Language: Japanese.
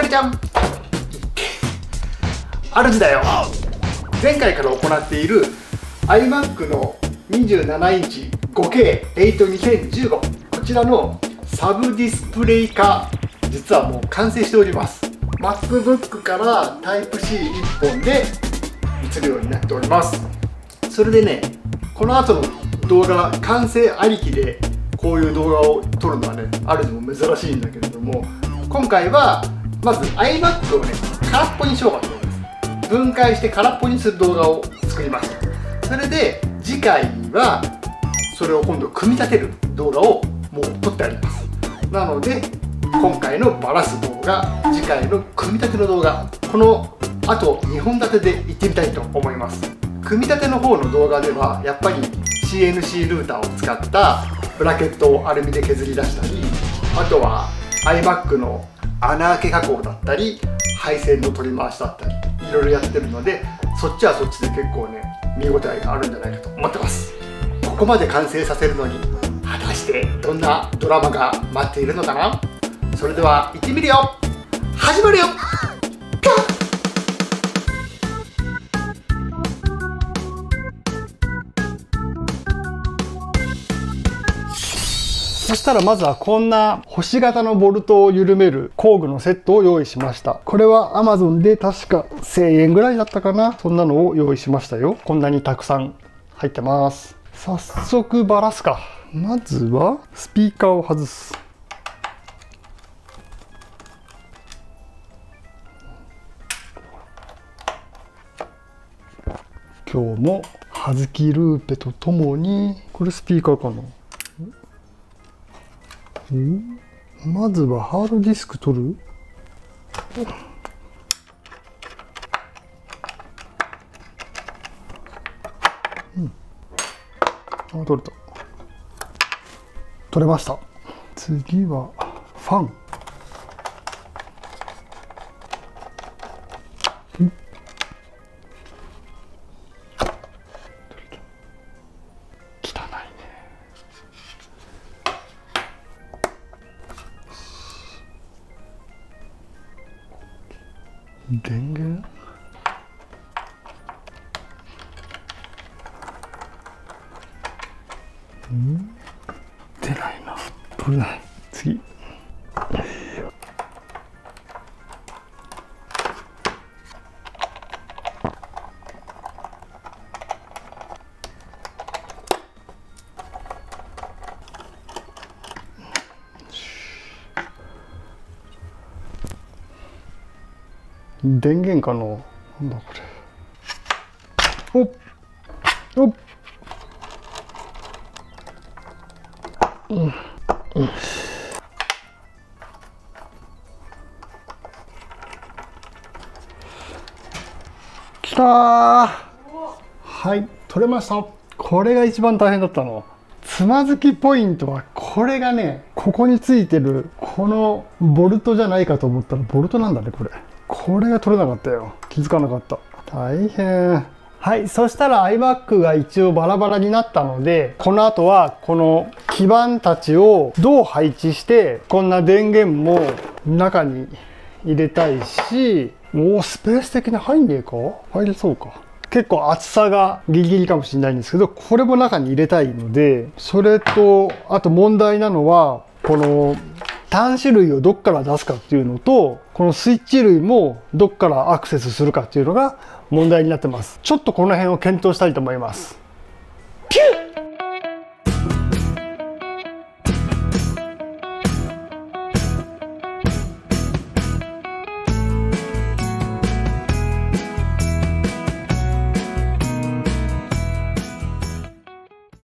かちゃん主だよ。前回から行っている iMac の27インチ 5K8-2015 こちらのサブディスプレイ化、実はもう完成しております。 MacBook から Type-C1 本で映るようになっております。それでね、この後の動画完成ありきでこういう動画を撮るのはね、あるのも珍しいんだけれども、今回はまず iMac をね空っぽにしようかと思います。分解して空っぽにする動画を作ります。それで次回はそれを今度組み立てる動画をもう撮ってあります。なので今回のバラす動画、次回の組み立ての動画、このあと2本立てでいってみたいと思います。組み立ての方の動画ではやっぱり CNC ルーターを使ったブラケットをアルミで削り出したり、あとは iMac の穴開け加工だったり配線の取り回しだったりいろいろやってるので、そっちはそっちで結構ね見応えがあるんじゃないかと思ってます。ここまで完成させるのに果たしてどんなドラマが待っているのかな。それでは行ってみるよ。始まるよ。そしたらまずはこんな星型のボルトを緩める工具のセットを用意しました。これは Amazon で確か1000円ぐらいだったかな。そんなのを用意しましたよ。こんなにたくさん入ってます。早速バラすか。まずはスピーカーを外す。今日もはずきルーペとともに、これスピーカーかな。まずはハードディスク取る。あ、取れた。取れました。次はファン。電源？出ないな。取れない。次。電源かな。なんだこれ。おっおっ、きたー。はい、取れました。これが一番大変だったの。つまずきポイントはこれがね、ここについてるこのボルトじゃないかと思ったらボルトなんだね。これが取れなかったよ。気づかなかった。大変。はい、そしたら iMac が一応バラバラになったので、この後はこの基板たちをどう配置して、こんな電源も中に入れたいし、もうスペース的に入んねえか？入れそうか。結構厚さがギリギリかもしれないんですけど、これも中に入れたいので、それとあと問題なのはこの端子類をどっから出すかっていうのと、このスイッチ類もどっからアクセスするかっていうのが問題になってます。ちょっとこの辺を検討したいと思います。ピュッ